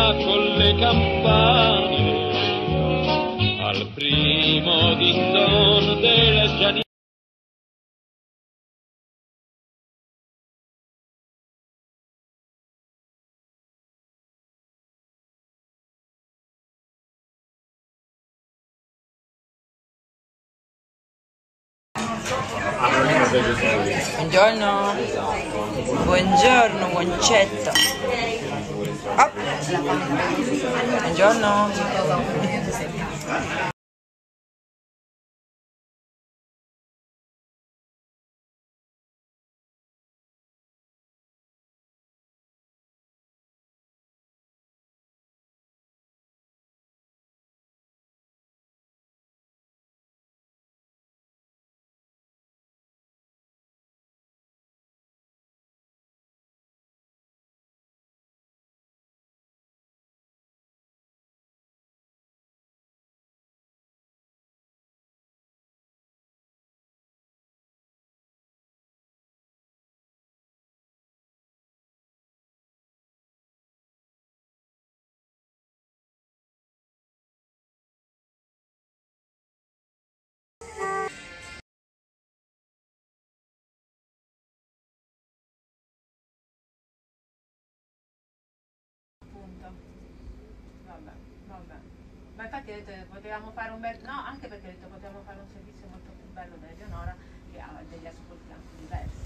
città con le campane, al primo dindon del giardino. Buongiorno, buongiorno, guancetta. Up. Buongiorno. Vabbè. Ma infatti ho detto che potevamo fare un bel... No, anche perché ho detto potevamo fare un servizio molto più bello da Eleonora che ha degli ascolti anche diversi.